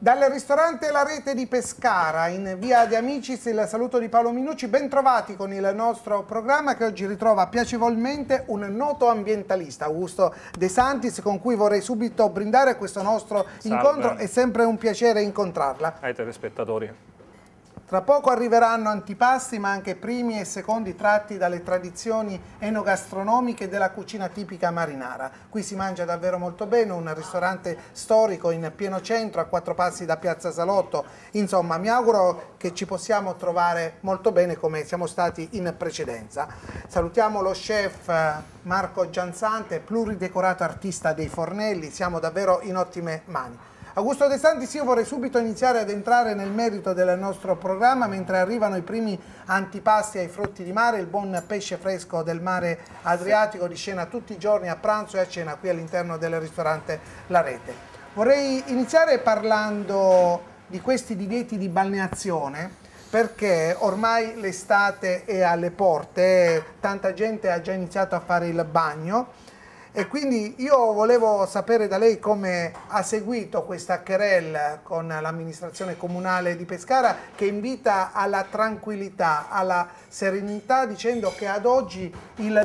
Dal ristorante La Rete di Pescara, in via De Amicis, il saluto di Paolo Minucci. Ben trovati con il nostro programma che oggi ritrova piacevolmente un noto ambientalista, Augusto De Santis, con cui vorrei subito brindare questo nostro incontro. È sempre un piacere incontrarla. Ai telespettatori. Tra poco arriveranno antipasti, ma anche primi e secondi tratti dalle tradizioni enogastronomiche della cucina tipica marinara. Qui si mangia davvero molto bene, un ristorante storico in pieno centro, a 4 passi da Piazza Salotto. Insomma, mi auguro che ci possiamo trovare molto bene come siamo stati in precedenza. Salutiamo lo chef Marco Giansante, pluridecorato artista dei fornelli. Siamo davvero in ottime mani. Augusto De Santis, io vorrei subito iniziare ad entrare nel merito del nostro programma mentre arrivano i primi antipasti ai frutti di mare, il buon pesce fresco del mare Adriatico di scena tutti i giorni a pranzo e a cena qui all'interno del ristorante La Rete. Vorrei iniziare parlando di questi divieti di balneazione, perché ormai l'estate è alle porte, tanta gente ha già iniziato a fare il bagno. E quindi io volevo sapere da lei come ha seguito questa querelle con l'amministrazione comunale di Pescara, che invita alla tranquillità, alla serenità, dicendo che ad oggi il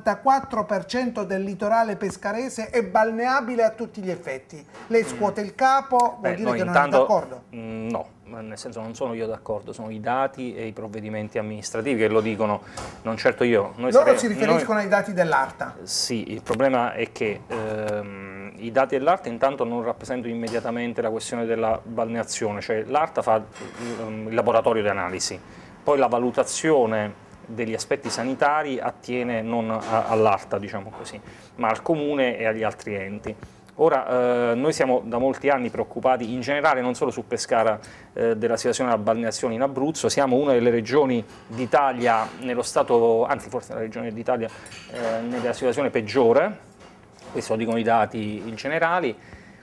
94% del litorale pescarese è balneabile a tutti gli effetti. Lei scuote il capo, vuol dire che non è d'accordo? No. Nel senso, non sono io d'accordo, sono i dati e i provvedimenti amministrativi che lo dicono, non certo io. Loro si riferiscono ai dati dell'ARTA. Sì, il problema è che i dati dell'ARTA intanto non rappresentano immediatamente la questione della balneazione, cioè l'ARTA fa il laboratorio di analisi, poi la valutazione degli aspetti sanitari attiene non all'ARTA, diciamo così, ma al Comune e agli altri enti. Ora, noi siamo da molti anni preoccupati in generale, non solo su Pescara, della situazione della balneazione in Abruzzo. Siamo una delle regioni d'Italia, nello stato, anzi forse la regione d'Italia nella situazione peggiore, questo lo dicono i dati generali,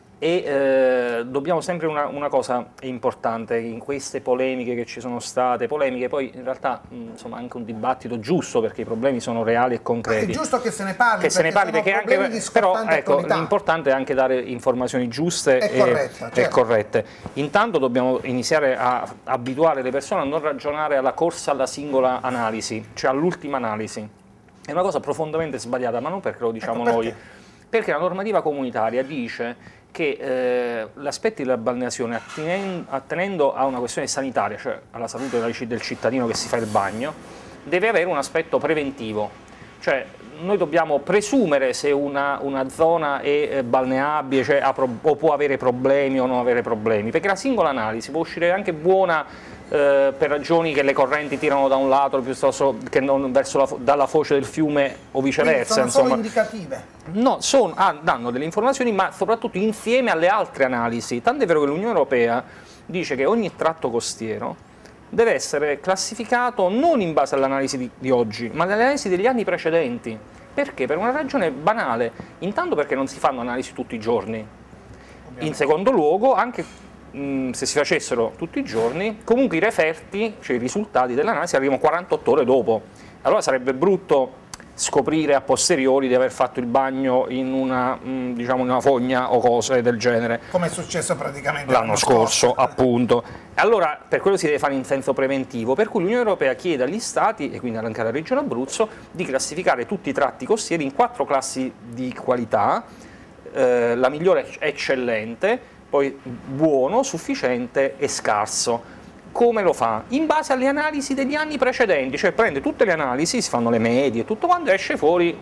e dobbiamo sempre una cosa importante in queste polemiche che ci sono state, polemiche poi in realtà insomma anche un dibattito giusto, perché i problemi sono reali e concreti. È giusto che se ne parli, perché anche, però ecco, l'importante è anche dare informazioni giuste e corrette. Intanto dobbiamo iniziare a abituare le persone a non ragionare alla corsa alla singola analisi, cioè all'ultima analisi. È una cosa profondamente sbagliata, ma non perché lo diciamo noi, perché la normativa comunitaria dice che gli aspetti della balneazione, attenendo a una questione sanitaria, cioè alla salute del cittadino che si fa il bagno, deve avere un aspetto preventivo, cioè noi dobbiamo presumere se una zona è balneabile, cioè o può avere problemi o non avere problemi, perché la singola analisi può uscire anche buona per ragioni che le correnti tirano da un lato piuttosto che non verso dalla foce del fiume o viceversa. Quindi sono solo indicative? No, danno delle informazioni, ma soprattutto insieme alle altre analisi. Tant'è vero che l'Unione Europea dice che ogni tratto costiero deve essere classificato non in base all'analisi di oggi, ma all'analisi degli anni precedenti. Perché? Per una ragione banale. Intanto perché non si fanno analisi tutti i giorni. Ovviamente. In secondo luogo, anche se si facessero tutti i giorni, comunque i referti, cioè i risultati dell'analisi, arrivano 48 ore dopo. Allora sarebbe brutto scoprire a posteriori di aver fatto il bagno in una, diciamo, una fogna o cose del genere. Come è successo praticamente l'anno scorso, appunto. Allora, per quello si deve fare in senso preventivo, per cui l'Unione Europea chiede agli Stati, e quindi anche alla Regione Abruzzo, di classificare tutti i tratti costieri in 4 classi di qualità, la migliore è eccellente, poi buono, sufficiente e scarso. Come lo fa? In base alle analisi degli anni precedenti, cioè prende tutte le analisi, si fanno le medie, tutto quando esce fuori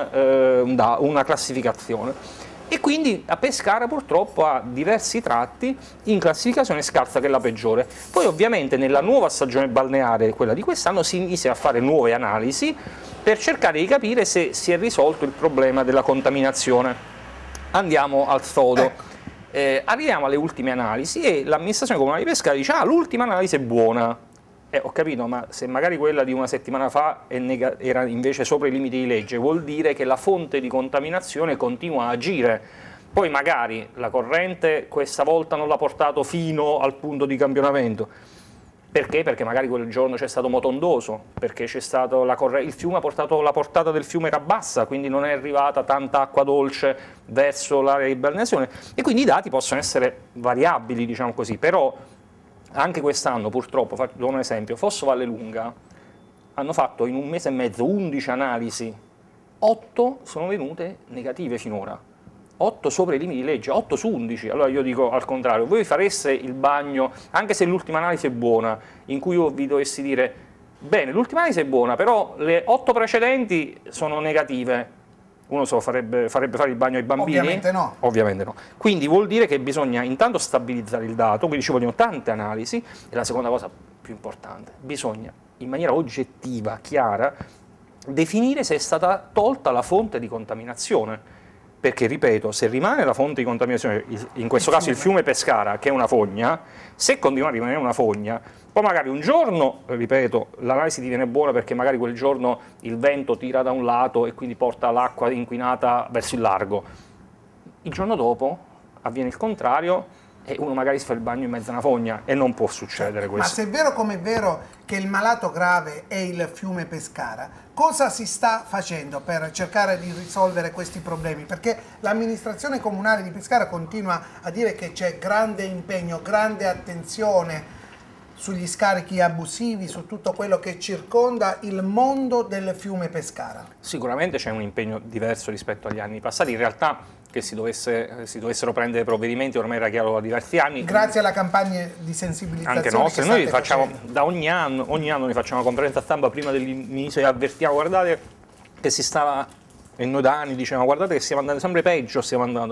una classificazione. E quindi a Pescara purtroppo ha diversi tratti in classificazione scarsa, che è la peggiore. Poi ovviamente nella nuova stagione balneare, quella di quest'anno, si inizia a fare nuove analisi per cercare di capire se si è risolto il problema della contaminazione. Andiamo al sodo. Arriviamo alle ultime analisi e l'amministrazione comunale di Pescara dice: ah, l'ultima analisi è buona. Ho capito, ma se magari quella di una settimana fa era invece sopra i limiti di legge, vuol dire che la fonte di contaminazione continua a agire. Poi magari la corrente questa volta non l'ha portato fino al punto di campionamento. Perché? Perché magari quel giorno c'è stato moto ondoso, perché c'è stato il fiume ha portato, la portata del fiume era bassa, quindi non è arrivata tanta acqua dolce verso l'area di balneazione, e quindi i dati possono essere variabili, diciamo così, però anche quest'anno purtroppo, do un esempio, Fosso Vallelunga hanno fatto in un mese e mezzo 11 analisi, 8 sono venute negative finora. 8 sopra i limiti di legge, 8 su 11. Allora io dico al contrario, voi fareste il bagno, anche se l'ultima analisi è buona, in cui io vi dovessi dire, bene, l'ultima analisi è buona, però le 8 precedenti sono negative, uno farebbe fare il bagno ai bambini? Ovviamente no. Ovviamente no. Quindi vuol dire che bisogna intanto stabilizzare il dato, quindi ci vogliono tante analisi, e la seconda cosa più importante, bisogna in maniera oggettiva, chiara, definire se è stata tolta la fonte di contaminazione. Perché, ripeto, se rimane la fonte di contaminazione, in questo caso il fiume Pescara, che è una fogna, se continua a rimanere una fogna, poi magari un giorno, ripeto, l'analisi diviene buona perché magari quel giorno il vento tira da un lato e quindi porta l'acqua inquinata verso il largo. Il giorno dopo avviene il contrario e uno magari si fa il bagno in mezzo a una fogna, e non può succedere questo. Ma se è vero come è vero che il malato grave è il fiume Pescara, cosa si sta facendo per cercare di risolvere questi problemi? Perché l'amministrazione comunale di Pescara continua a dire che c'è grande impegno, grande attenzione sugli scarichi abusivi, su tutto quello che circonda il mondo del fiume Pescara. Sicuramente c'è un impegno diverso rispetto agli anni passati, in realtà che si dovessero prendere provvedimenti ormai era chiaro da diversi anni. Grazie alla campagna di sensibilizzazione anche nostre, noi facciamo facendo. da ogni anno ne facciamo una conferenza stampa prima dell'inizio e avvertiamo, guardate che si stava, e noi da anni diciamo guardate che stiamo andando sempre peggio, stiamo andando.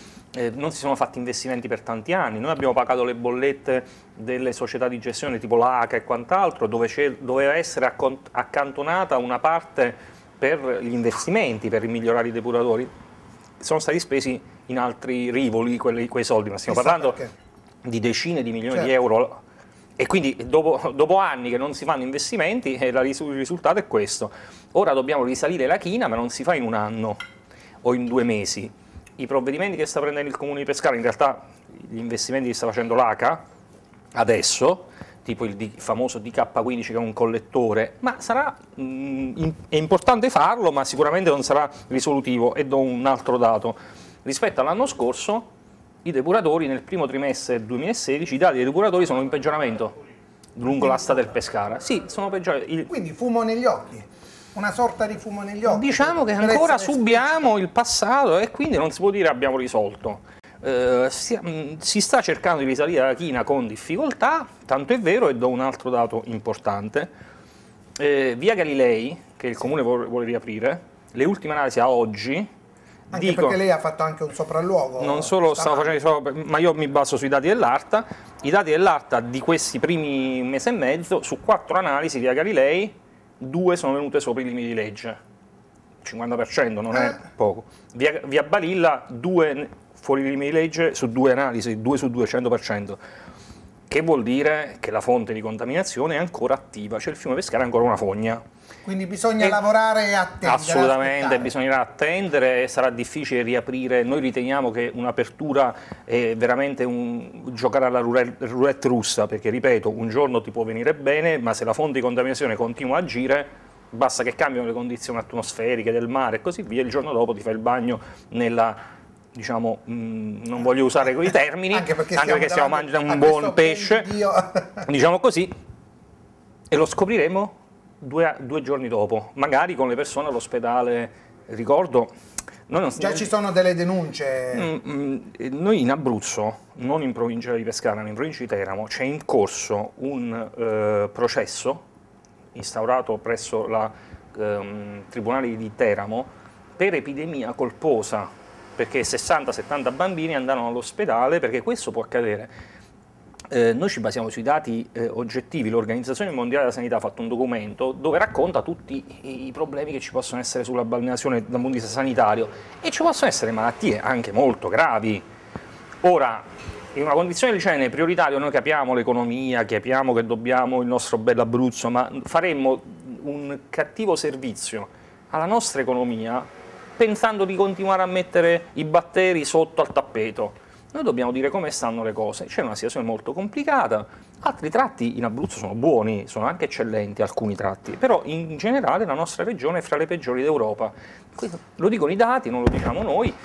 Non si sono fatti investimenti per tanti anni, noi abbiamo pagato le bollette delle società di gestione tipo l'ACA e quant'altro, dove doveva essere accantonata una parte per gli investimenti, per migliorare i depuratori. Sono stati spesi in altri rivoli quei soldi, ma stiamo parlando di decine di milioni di euro, e quindi dopo anni che non si fanno investimenti il risultato è questo. Ora dobbiamo risalire la china, ma non si fa in un anno o in 2 mesi. I provvedimenti che sta prendendo il Comune di Pescara, in realtà gli investimenti che sta facendo l'ACA adesso, tipo il famoso DK15 che è un collettore, ma sarà è importante farlo, ma sicuramente non sarà risolutivo. E do un altro dato: rispetto all'anno scorso i depuratori nel primo trimestre 2016, i dati dei depuratori sono in peggioramento lungo l'asta del Pescara. Sì, sono peggiorati. Quindi fumo negli occhi, una sorta di fumo negli occhi. Diciamo che ancora subiamo il passato e quindi non si può dire abbiamo risolto. Si sta cercando di risalire la china con difficoltà, tanto è vero, e do un altro dato importante, via Galilei, che il Comune vuole riaprire, le ultime analisi a oggi, perché lei ha fatto anche un sopralluogo. Non solo stavo facendo, ma io mi baso sui dati dell'ARTA, i dati dell'ARTA di questi primi mese e mezzo, su 4 analisi via Galilei, 2 sono venute sopra i limiti di legge, 50% non è poco. Via Balilla 2 fuori i limiti di legge su 2 analisi, 2 su 2, 100%, che vuol dire che la fonte di contaminazione è ancora attiva, cioè il fiume Pescara è ancora una fogna. Quindi bisogna lavorare e attendere. Assolutamente, bisognerà attendere, sarà difficile riaprire. Noi riteniamo che un'apertura è veramente giocare alla roulette russa, perché ripeto, un giorno ti può venire bene, ma se la fonte di contaminazione continua a agire, basta che cambiano le condizioni atmosferiche del mare e così via, il giorno dopo ti fai il bagno nella, diciamo, non voglio usare quei termini, anche perché stiamo mangiando un buon pesce, diciamo così, e lo scopriremo 2 giorni dopo, magari con le persone all'ospedale. Ricordo, già ci sono delle denunce. Noi in Abruzzo, non in provincia di Pescara, ma in provincia di Teramo, c'è in corso un processo instaurato presso la Tribunale di Teramo per epidemia colposa, perché 60-70 bambini andavano all'ospedale, perché questo può accadere. Noi ci basiamo sui dati oggettivi. L'Organizzazione Mondiale della Sanità ha fatto un documento dove racconta tutti i problemi che ci possono essere sulla balneazione dal punto di vista sanitario, e ci possono essere malattie anche molto gravi. Ora, in una condizione del genere prioritario, noi capiamo l'economia, capiamo che dobbiamo il nostro bello Abruzzo, ma faremmo un cattivo servizio alla nostra economia pensando di continuare a mettere i batteri sotto al tappeto. noi dobbiamo dire come stanno le cose. C'è una situazione molto complicata, altri tratti in Abruzzo sono buoni, sono anche eccellenti alcuni tratti, però in generale la nostra regione è fra le peggiori d'Europa. Lo dicono i dati, non lo diciamo noi,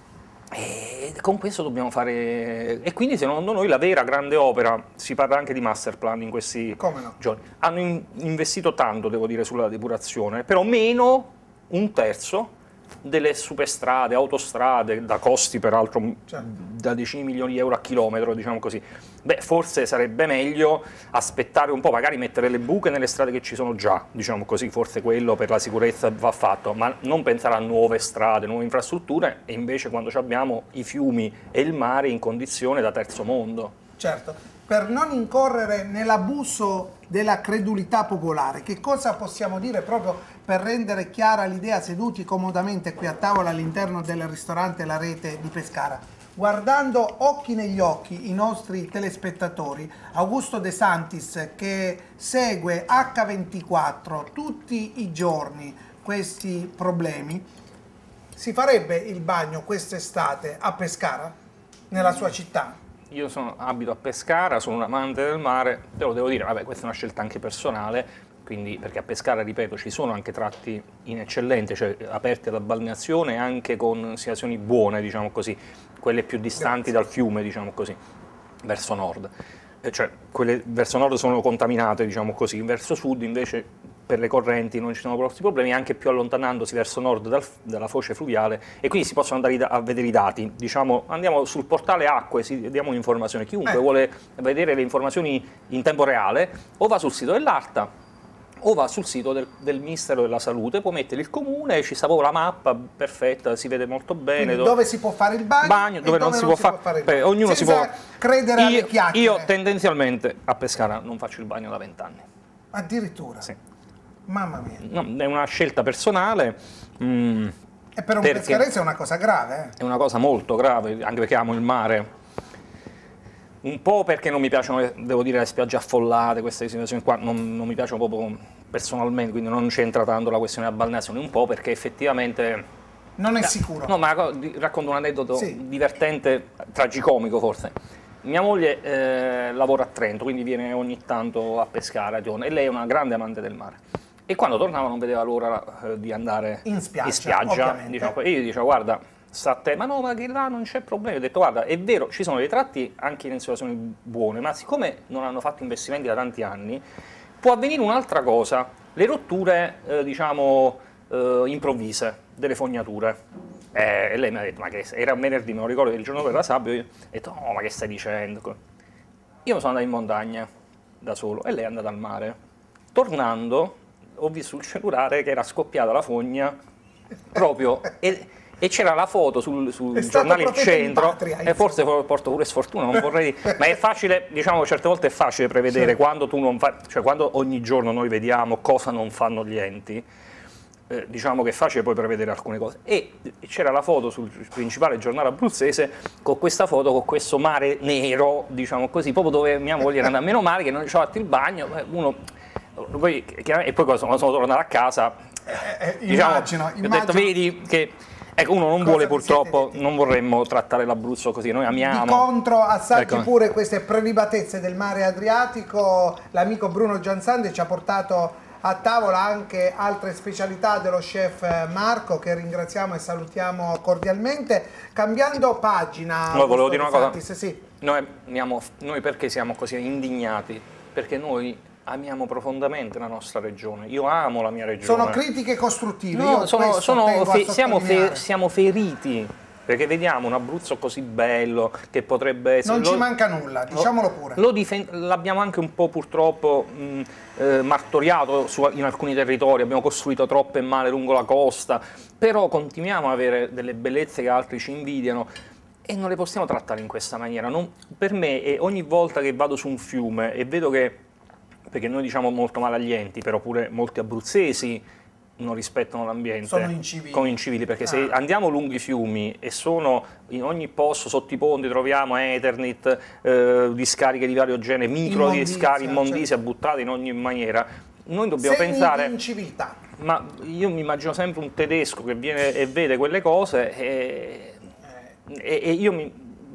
e con questo dobbiamo fare... E quindi secondo noi la vera grande opera, si parla anche di master plan in questi giorni, hanno investito tanto, devo dire, sulla depurazione, però meno un terzo delle superstrade, autostrade, da costi peraltro da decine di milioni di euro a chilometro, diciamo così. Beh, forse sarebbe meglio aspettare un po', magari mettere le buche nelle strade che ci sono già, diciamo così, forse quello per la sicurezza va fatto, ma non pensare a nuove strade, nuove infrastrutture, e invece quando abbiamo i fiumi e il mare in condizione da terzo mondo. Certo, per non incorrere nell'abuso della credulità popolare, che cosa possiamo dire proprio per rendere chiara l'idea, seduti comodamente qui a tavola all'interno del ristorante La Rete di Pescara? Guardando occhi negli occhi i nostri telespettatori, Augusto De Santis, che segue H24 tutti i giorni questi problemi, si farebbe il bagno quest'estate a Pescara, nella sua città? Io abito a Pescara, sono un amante del mare, te lo devo dire, vabbè, questa è una scelta anche personale, quindi, perché a Pescara, ripeto, ci sono anche tratti in eccellente, cioè aperti alla balneazione, anche con situazioni buone, diciamo così, quelle più distanti dal fiume, diciamo così, verso nord. Cioè, quelle verso nord sono contaminate, diciamo così, verso sud invece per le correnti non ci sono grossi problemi, anche più allontanandosi verso nord dalla foce fluviale, e quindi si possono andare a vedere i dati. Diciamo, andiamo sul portale Acque, diamo un'informazione. Chiunque vuole vedere le informazioni in tempo reale o va sul sito dell'ARTA o va sul sito del Ministero della Salute, può mettere il comune, ci sta proprio la mappa perfetta, si vede molto bene. Dove si può fare il bagno, dove non si può fare. Ognuno si può credere alle chiacchiere. Io tendenzialmente a Pescara non faccio il bagno da 20 anni. Addirittura? Sì. Mamma mia. No, è una scelta personale. E per un pescarese è una cosa grave. È una cosa molto grave, anche perché amo il mare. Un po' perché non mi piacciono, devo dire, le spiagge affollate, queste situazioni qua non mi piacciono proprio personalmente, quindi non c'entra tanto la questione della balneazione, un po' perché effettivamente... Non è sicuro. No, ma racconto un aneddoto divertente, tragicomico forse. Mia moglie lavora a Trento, quindi viene ogni tanto a Pescara, e lei è una grande amante del mare. E quando tornava non vedeva l'ora di andare in spiaggia diciamo, e io dicevo, guarda, sta a te, ma no, ma che là non c'è problema. Ho detto, guarda, è vero, ci sono dei tratti anche in situazioni buone, ma siccome non hanno fatto investimenti da tanti anni, può avvenire un'altra cosa, le rotture, diciamo, improvvise delle fognature. E lei mi ha detto, ma che era un venerdì, me lo ricordo, il giorno per la sabbia, io ho detto, no, ma che stai dicendo? Io sono andato in montagna da solo e lei è andata al mare. Tornando, ho visto sul cellulare che era scoppiata la fogna proprio... E c'era la foto sul giornale Il Centro, e forse porto pure sfortuna, non vorrei dire, ma è facile, diciamo, certe volte è facile prevedere quando tu non fai, cioè quando ogni giorno noi vediamo cosa non fanno gli enti, diciamo che è facile poi prevedere alcune cose. E c'era la foto sul principale giornale abruzzese con questa foto, con questo mare nero, diciamo così, proprio dove mia moglie era andata, meno male che non ci ho fatto il bagno, e poi quando sono tornato a casa, diciamo, immagino. Ho detto, vedi che... Ecco, uno non vuole, purtroppo, non vorremmo trattare l'Abruzzo così, noi amiamo. Di contro, assaggi pure queste prelibatezze del mare Adriatico. L'amico Bruno Giansandi ci ha portato a tavola anche altre specialità dello chef Marco, che ringraziamo e salutiamo cordialmente. Cambiando pagina... No, volevo dire una cosa. Sì. Noi perché siamo così indignati? Perché noi amiamo profondamente la nostra regione, io amo la mia regione. Sono critiche costruttive, no, siamo feriti, perché vediamo un Abruzzo così bello che potrebbe essere... Non ci manca nulla, diciamolo pure. L'abbiamo anche un po' purtroppo martoriato in alcuni territori, abbiamo costruito troppe male lungo la costa, però continuiamo ad avere delle bellezze che altri ci invidiano. E non le possiamo trattare in questa maniera. Per me, ogni volta che vado su un fiume e vedo che, perché noi diciamo molto male agli enti, però pure molti abruzzesi non rispettano l'ambiente. Sono incivili. Sono incivili, perché se andiamo lungo i fiumi e sono in ogni posto, sotto i ponti troviamo Eternit, discariche di vario genere, micro discariche, immondizia buttate in ogni maniera, noi dobbiamo pensare... di inciviltà. Ma io mi immagino sempre un tedesco che viene e vede quelle cose e io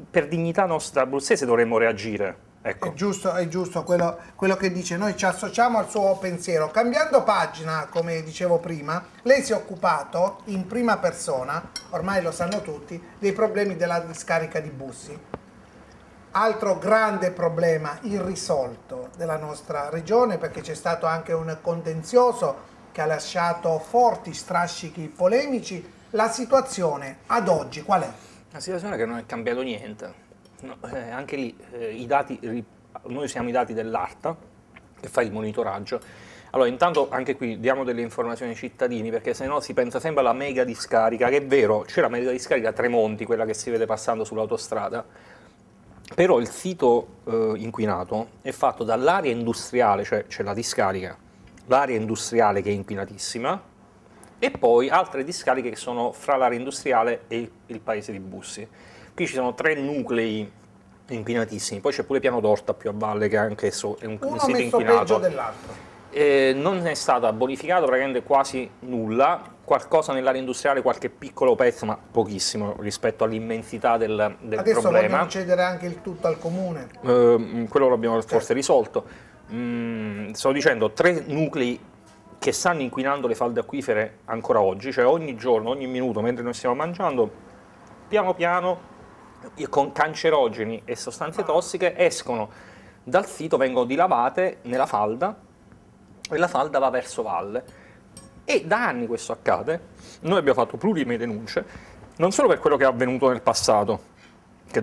per dignità nostra abruzzese dovremmo reagire. Ecco. È giusto quello che dice, noi ci associamo al suo pensiero. Cambiando pagina, come dicevo prima, lei si è occupato in prima persona, ormai lo sanno tutti, dei problemi della discarica di Bussi. Altro grande problema irrisolto della nostra regione, perché c'è stato anche un contenzioso che ha lasciato forti strascichi polemici. La situazione ad oggi qual è? Una situazione che non è cambiato niente. No, anche lì i dati, noi usiamo i dati dell'ARTA che fa il monitoraggio. Allora, intanto anche qui diamo delle informazioni ai cittadini, perché se no si pensa sempre alla mega discarica, che è vero, c'è la mega discarica Tremonti, quella che si vede passando sull'autostrada, però il sito inquinato è fatto dall'area industriale, cioè c'è la discarica, l'area industriale che è inquinatissima, e poi altre discariche che sono fra l'area industriale e il paese di Bussi. Qui ci sono 3 nuclei inquinatissimi, poi c'è pure Piano d'Orta più a valle che anch'esso è un sito inquinato. Peggio dell'altro. Non è stato bonificato praticamente quasi nulla, qualcosa nell'area industriale, qualche piccolo pezzo, ma pochissimo rispetto all'immensità del Adesso problema. vogliono cedere anche il tutto al comune. Quello l'abbiamo forse risolto. Sto dicendo 3 nuclei che stanno inquinando le falde acquifere ancora oggi, cioè ogni giorno, ogni minuto, mentre noi stiamo mangiando, piano piano, con cancerogeni e sostanze tossiche escono dal sito, vengono dilavate nella falda e la falda va verso valle. E da anni questo accade. Noi abbiamo fatto plurime denunce, non solo per quello che è avvenuto nel passato, che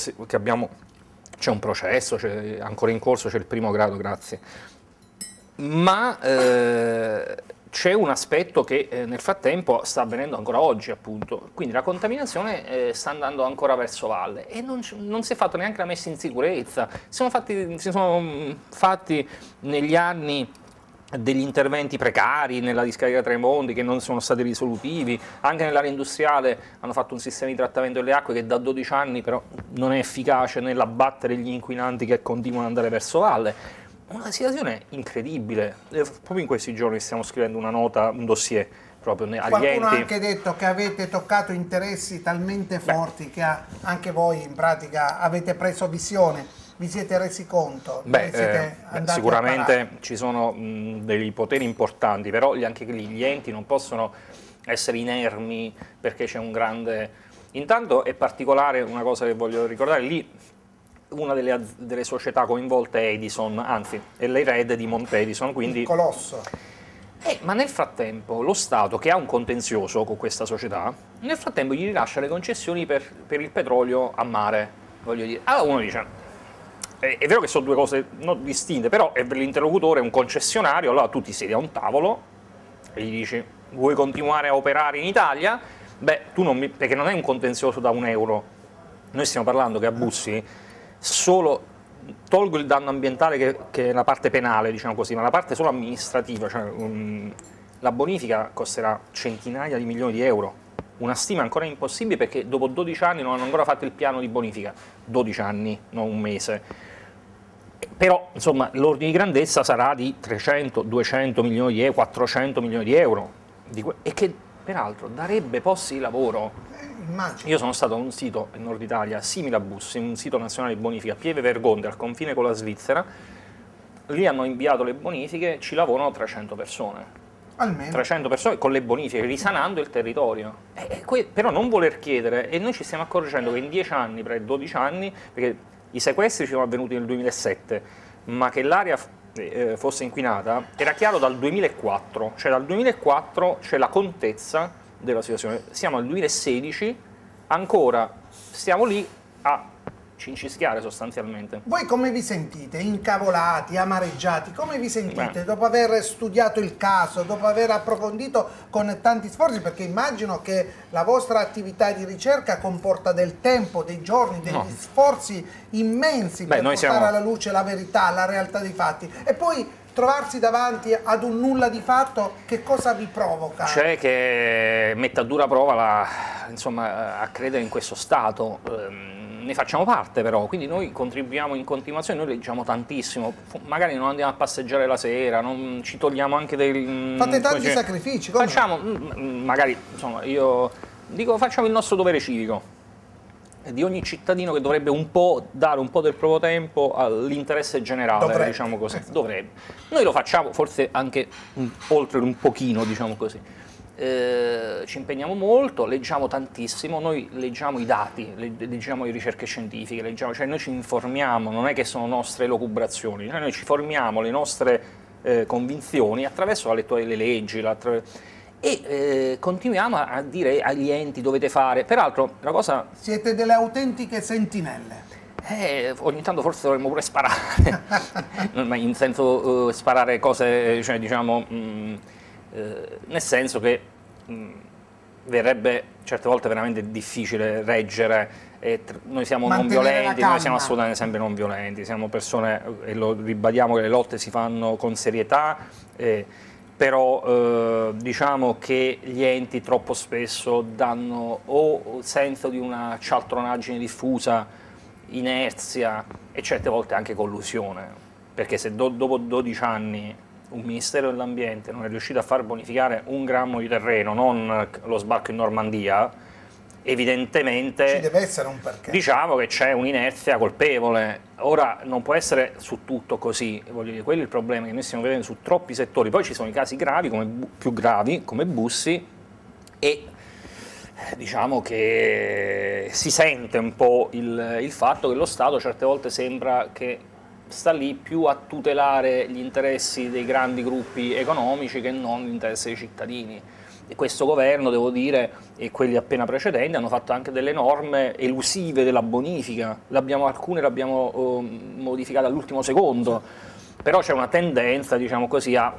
c'è un processo, c'è ancora in corso, c'è il primo grado, grazie, ma c'è un aspetto che nel frattempo sta avvenendo ancora oggi, appunto, quindi la contaminazione sta andando ancora verso valle e non si è fatto neanche la messa in sicurezza. Si sono fatti negli anni degli interventi precari nella discarica Tremonti che non sono stati risolutivi, anche nell'area industriale hanno fatto un sistema di trattamento delle acque che da 12 anni però non è efficace nell'abbattere gli inquinanti che continuano ad andare verso valle. Una situazione incredibile. Proprio in questi giorni stiamo scrivendo una nota, un dossier proprio agli enti. Qualcuno ha anche detto che avete toccato interessi talmente forti che anche voi in pratica avete preso visione, vi siete resi conto. Sicuramente ci sono dei poteri importanti, però anche lì gli enti non possono essere inermi perché c'è un grande... Intanto è particolare una cosa che voglio ricordare, lì una delle società coinvolte è Edison, anzi è l'erede di Monte Edison, quindi... Il colosso. Ma nel frattempo lo Stato, che ha un contenzioso con questa società, nel frattempo gli rilascia le concessioni per il petrolio a mare, voglio dire. Allora uno dice, è vero che sono due cose non distinte, però è l'interlocutore, un concessionario, allora tu ti siedi a un tavolo e gli dici, vuoi continuare a operare in Italia? Beh, perché non è un contenzioso da €1. Noi stiamo parlando che a Bussi solo, tolgo il danno ambientale che è la parte penale, diciamo così, ma la parte solo amministrativa, cioè la bonifica costerà centinaia di milioni di euro. Una stima ancora impossibile perché dopo 12 anni non hanno ancora fatto il piano di bonifica. 12 anni, non un mese. Però, insomma, l'ordine di grandezza sarà di 300, 200 milioni di euro, 400 milioni di euro, e che peraltro darebbe posti di lavoro. Immagino. Io sono stato a un sito in Nord Italia simile a Bussi, un sito nazionale di bonifica, Pieve Vergonde, al confine con la Svizzera. Lì hanno inviato le bonifiche, ci lavorano 300 persone. Almeno. 300 persone con le bonifiche, risanando il territorio. Però non voler chiedere, e noi ci stiamo accorgendo che in 10 anni, 12 anni, perché i sequestri ci sono avvenuti nel 2007, ma che l'area fosse inquinata era chiaro dal 2004, cioè dal 2004 c'è la contezza della situazione. Siamo al 2016, ancora stiamo lì a cincischiare sostanzialmente. Voi come vi sentite? Incavolati, amareggiati? Come vi sentite dopo aver studiato il caso, dopo aver approfondito con tanti sforzi? Perché immagino che la vostra attività di ricerca comporta del tempo, dei giorni, degli sforzi immensi per portare alla luce la verità, la realtà dei fatti. E poi trovarsi davanti ad un nulla di fatto, che cosa vi provoca? C'è che mette a dura prova a credere in questo Stato. Ne facciamo parte però, quindi noi contribuiamo in continuazione, noi leggiamo tantissimo, magari non andiamo a passeggiare la sera, non ci togliamo anche dei... Fate tanti sacrifici, come? Facciamo, magari, insomma, io dico, facciamo il nostro dovere civico. di ogni cittadino che dovrebbe un po' dare un po' del proprio tempo all'interesse generale, Dovrebbe. diciamo così. Dovrebbe. Noi lo facciamo forse anche oltre un pochino, diciamo così. Ci impegniamo molto, leggiamo tantissimo, noi leggiamo i dati, leggiamo le ricerche scientifiche, cioè noi ci informiamo, non è che sono nostre elucubrazioni, cioè noi ci formiamo le nostre convinzioni attraverso la lettura delle leggi, e continuiamo a dire agli enti dovete fare. Peraltro la cosa... Siete delle autentiche sentinelle. Ogni tanto forse dovremmo pure sparare, ma in senso sparare cose, cioè diciamo, nel senso che verrebbe certe volte veramente difficile reggere. Noi siamo non violenti, noi siamo assolutamente sempre non violenti, siamo persone, e lo ribadiamo, che le lotte si fanno con serietà, però diciamo che gli enti troppo spesso danno o senso di una cialtronaggine diffusa, inerzia e certe volte anche collusione, perché se dopo 12 anni un Ministero dell'Ambiente non è riuscito a far bonificare un grammo di terreno, non lo sbarco in Normandia, evidentemente ci deve essere un perché. Diciamo che c'è un'inerzia colpevole. Ora non può essere su tutto così, voglio dire, quello è il problema che noi stiamo vedendo su troppi settori. Poi ci sono i casi gravi, più gravi, come Bussi, e diciamo che si sente un po' il fatto che lo Stato certe volte sembra che sta lì più a tutelare gli interessi dei grandi gruppi economici che non l'interesse dei cittadini. E questo governo, devo dire, e quelli appena precedenti, hanno fatto anche delle norme elusive della bonifica, alcune le abbiamo modificate all'ultimo secondo, però c'è una tendenza, diciamo così, a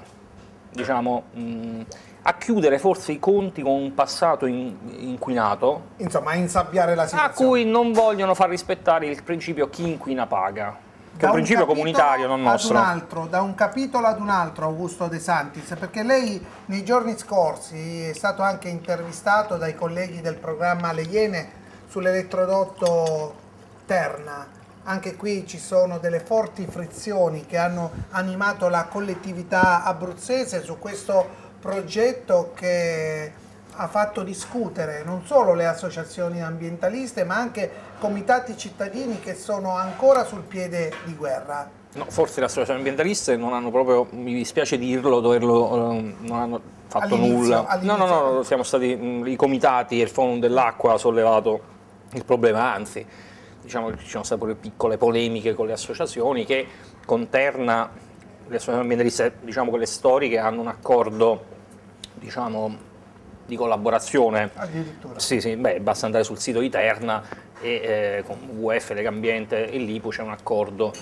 chiudere forse i conti con un passato inquinato, insomma a insabbiare la situazione, a cui non vogliono far rispettare il principio chi inquina paga, che è un principio comunitario, non nostro. Da un capitolo ad un altro, Augusto De Santis, perché lei nei giorni scorsi è stato anche intervistato dai colleghi del programma Le Iene sull'elettrodotto Terna. Anche qui ci sono delle forti frizioni che hanno animato la collettività abruzzese su questo progetto che ha fatto discutere non solo le associazioni ambientaliste ma anche comitati cittadini che sono ancora sul piede di guerra. No, forse le associazioni ambientaliste non hanno proprio, mi dispiace dirlo, non hanno fatto nulla. No, siamo stati i comitati e il Forum dell'Acqua ha sollevato il problema, anzi diciamo che ci sono state pure piccole polemiche con le associazioni che con Terna, le associazioni ambientaliste, diciamo quelle storiche, hanno un accordo, diciamo, di collaborazione. Addirittura. Sì, basta andare sul sito di Terna e con WWF, Legambiente e l'IPU c'è un accordo,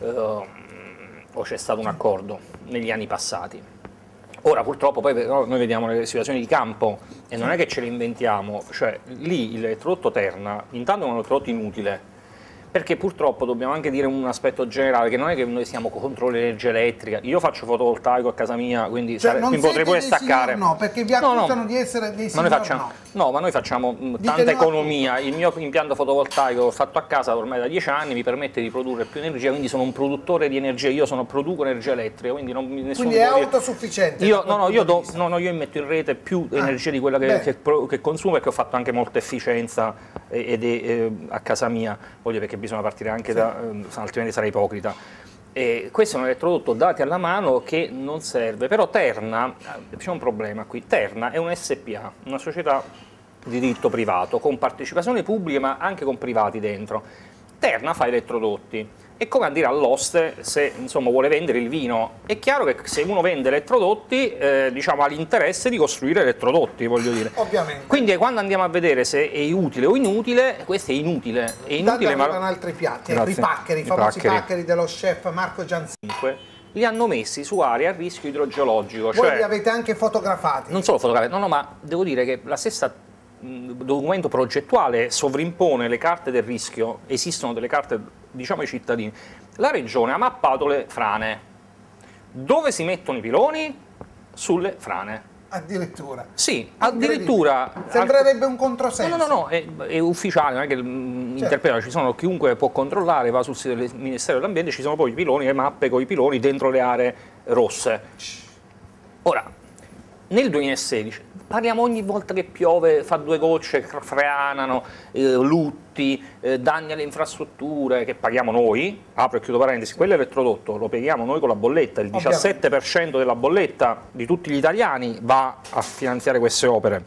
o c'è stato un accordo negli anni passati. Ora purtroppo poi però noi vediamo le situazioni di campo e non è che ce le inventiamo, cioè lì l'elettrodotto Terna intanto è un elettrodotto inutile, perché purtroppo dobbiamo anche dire un aspetto generale, che non è che noi siamo contro l'energia elettrica. Io faccio fotovoltaico a casa mia, quindi mi potrei pure staccare. No, perché vi accusano di essere dei signor no, ma noi facciamo tanta economia. Il mio impianto fotovoltaico fatto a casa ormai da 10 anni mi permette di produrre più energia, quindi sono un produttore di energia, produco energia elettrica, quindi quindi è autosufficiente. Io immetto in rete più energia di quella che consumo, perché ho fatto anche molta efficienza a casa mia, voglio, perché bisogna partire anche altrimenti sarei ipocrita. Questo è un elettrodotto dati alla mano che non serve, però Terna, c'è un problema qui, Terna è un SPA, una società di diritto privato, con partecipazioni pubbliche ma anche con privati dentro. Terna fa elettrodotti, è come a dire all'oste se insomma vuole vendere il vino. È chiaro che se uno vende elettrodotti diciamo, ha l'interesse di costruire elettrodotti, voglio dire. Ovviamente. Quindi quando andiamo a vedere se è utile o inutile, questo è inutile. Ma altri piatti, i famosi paccheri dello chef Marco Gianzini. Li hanno messi su aree a rischio idrogeologico. Voi li avete anche fotografati? Non solo fotografati, no, ma devo dire che la stessa documento progettuale sovrimpone le carte del rischio, esistono delle carte, diciamo, ai cittadini. La regione ha mappato le frane. Dove si mettono i piloni? Sulle frane. Addirittura? Sì, addirittura. Sembrerebbe un controsenso. No, è ufficiale, non è che interpreta, ci sono, chiunque può controllare, va sul sito del Ministero dell'Ambiente, ci sono poi i piloni, le mappe con i piloni dentro le aree rosse. Ora, nel 2016, parliamo ogni volta che piove, fa 2 gocce, franano, lutti, danni alle infrastrutture che paghiamo noi, apro e chiudo parentesi, quell'elettrodotto lo paghiamo noi con la bolletta, il 17% della bolletta di tutti gli italiani va a finanziare queste opere,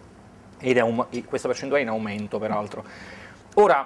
ed questa percentuale è in aumento peraltro. Ora,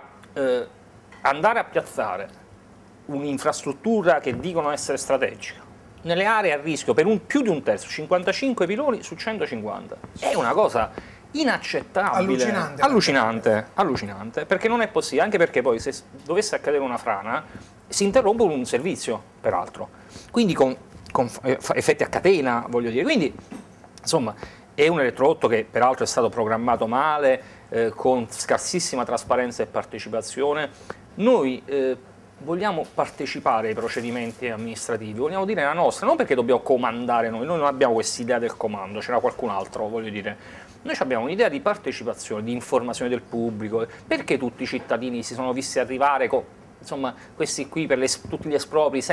andare a piazzare un'infrastruttura che dicono essere strategica nelle aree a rischio per più di un terzo, 55 piloni su 150, è una cosa inaccettabile, allucinante, perché non è possibile, anche perché poi se dovesse accadere una frana si interrompe un servizio, peraltro, quindi con effetti a catena, voglio dire, quindi insomma è un eletrodotto che peraltro è stato programmato male, con scarsissima trasparenza e partecipazione. Noi vogliamo partecipare ai procedimenti amministrativi, vogliamo dire la nostra, non perché dobbiamo comandare noi non abbiamo quest'idea del comando, c'era qualcun altro, voglio dire. Noi abbiamo un'idea di partecipazione, di informazione del pubblico, perché tutti i cittadini si sono visti arrivare insomma, questi qui per tutti gli espropri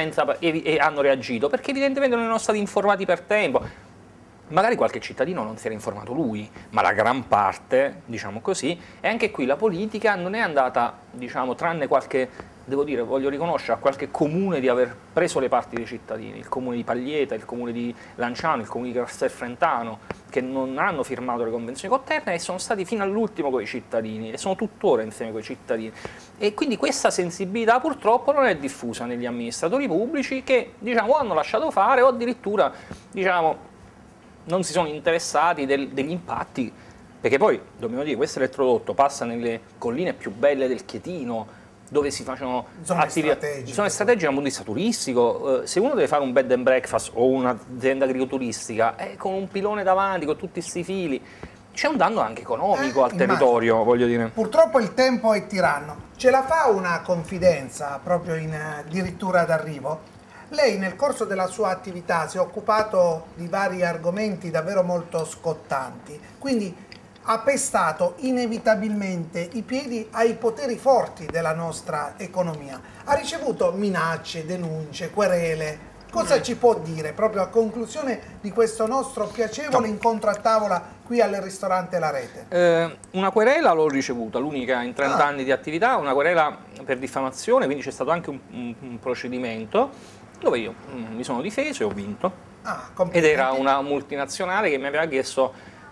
e hanno reagito, perché evidentemente non erano stati informati per tempo. Magari qualche cittadino non si era informato lui, ma la gran parte, diciamo così, e anche qui la politica non è andata, diciamo, tranne qualche, devo dire, voglio riconoscere a qualche comune di aver preso le parti dei cittadini, il comune di Paglieta, il comune di Lanciano, il comune di Castelfrentano, che non hanno firmato le convenzioni con Terna e sono stati fino all'ultimo con i cittadini e sono tuttora insieme con i cittadini. E quindi questa sensibilità purtroppo non è diffusa negli amministratori pubblici che, diciamo, o hanno lasciato fare o addirittura, diciamo, non si sono interessati degli impatti, perché poi, dobbiamo dire, questo elettrodotto passa nelle colline più belle del Chietino, dove si facciano zone strategiche dal punto di vista turistico. Se uno deve fare un bed and breakfast o un'azienda agrituristica, con un pilone davanti, con tutti questi fili, c'è un danno anche economico al territorio, voglio dire. Purtroppo il tempo è tiranno. Ce la fa una confidenza proprio in addirittura d'arrivo? Lei nel corso della sua attività si è occupato di vari argomenti davvero molto scottanti, quindi ha pestato inevitabilmente i piedi ai poteri forti della nostra economia. Ha ricevuto minacce, denunce, querele. Cosa ci può dire proprio a conclusione di questo nostro piacevole incontro a tavola qui al ristorante La Rete? Una querela l'ho ricevuta, l'unica in 30 anni di attività, una querela per diffamazione, quindi c'è stato anche un procedimento dove io mi sono difeso e ho vinto. Ed era una multinazionale che mi aveva chiesto,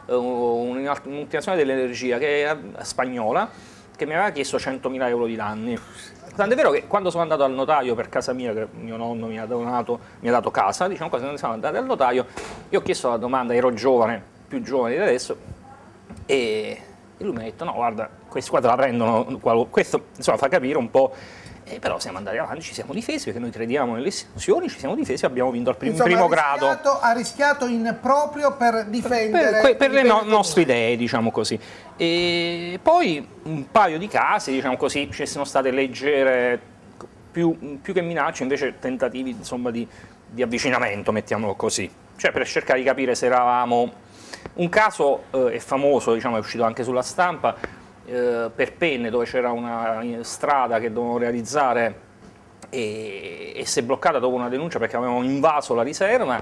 una multinazionale dell'energia spagnola, che mi aveva chiesto 100.000 euro di danni. Tant'è vero che quando sono andato al notaio per casa mia, che mio nonno mi ha dato casa, diciamo, quando siamo andati al notaio, io ho chiesto la domanda, ero giovane, più giovane di adesso, e lui mi ha detto: no, guarda, questi qua te la prendono, questo insomma fa capire un po'. Però siamo andati avanti, ci siamo difesi perché noi crediamo nelle istituzioni, ci siamo difesi e abbiamo vinto al primo grado. Ha rischiato in proprio per difendere per le nostre idee, diciamo così. E poi un paio di casi, diciamo così, ci sono state leggere, più che minacce, invece tentativi, insomma, di avvicinamento, mettiamolo così. Cioè per cercare di capire se eravamo. Un caso è famoso, diciamo, è uscito anche sulla stampa, per Penne, dove c'era una strada che dovevano realizzare e si è bloccata dopo una denuncia perché avevano invaso la riserva,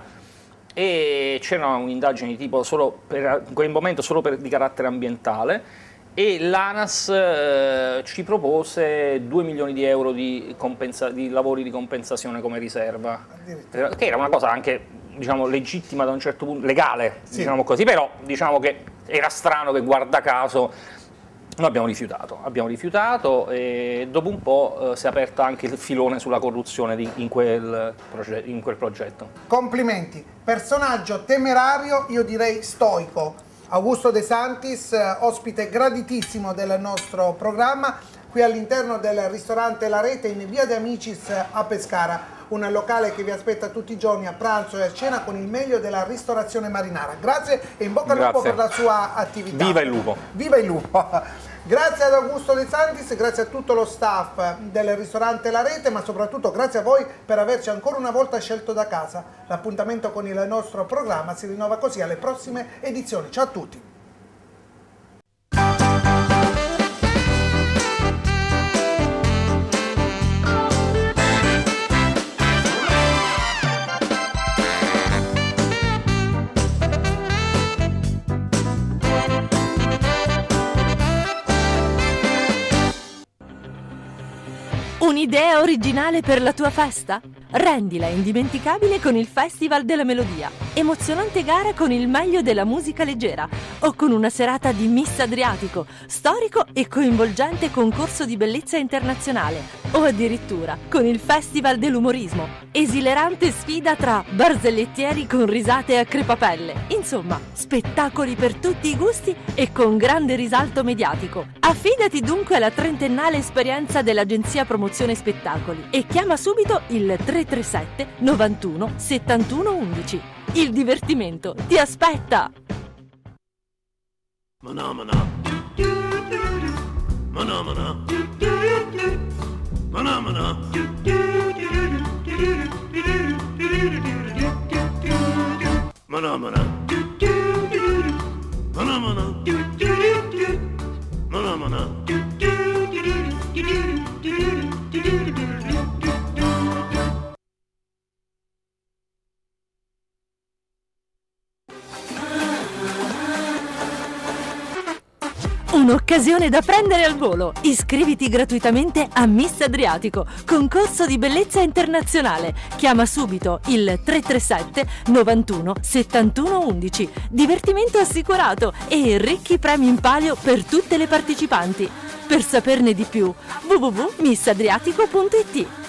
e c'era un'indagine di tipo in quel momento di carattere ambientale, e l'ANAS ci propose 2 milioni di euro di lavori di compensazione come riserva, che era una cosa anche, diciamo, legittima da un certo punto, legale, sì, diciamo così, però diciamo che era strano che, guarda caso, noi abbiamo rifiutato e dopo un po' si è aperto anche il filone sulla corruzione in quel progetto. Complimenti, personaggio temerario, io direi stoico. Augusto De Santis, ospite graditissimo del nostro programma, qui all'interno del ristorante La Rete in via De Amicis a Pescara, un locale che vi aspetta tutti i giorni a pranzo e a cena con il meglio della ristorazione marinara. Grazie e in bocca al lupo per la sua attività. Viva il lupo! Viva il lupo! Grazie ad Augusto De Santis, grazie a tutto lo staff del ristorante La Rete, ma soprattutto grazie a voi per averci ancora una volta scelto da casa. L'appuntamento con il nostro programma si rinnova così alle prossime edizioni. Ciao a tutti! Un'idea originale per la tua festa? Rendila indimenticabile con il Festival della Melodia. Emozionante gara con il meglio della musica leggera o con una serata di Miss Adriatico, storico e coinvolgente concorso di bellezza internazionale o addirittura con il Festival dell'umorismo. Esilerante sfida tra barzellettieri con risate a crepapelle. Insomma, spettacoli per tutti i gusti e con grande risalto mediatico. Affidati dunque alla 30ennale esperienza dell'agenzia Promozione Spettacoli e chiama subito il 337 91 71 11. Il divertimento ti aspetta! Un'occasione da prendere al volo. Iscriviti gratuitamente a Miss Adriatico, concorso di bellezza internazionale. Chiama subito il 337 91 71 11. Divertimento assicurato e ricchi premi in palio per tutte le partecipanti. Per saperne di più, www.missadriatico.it.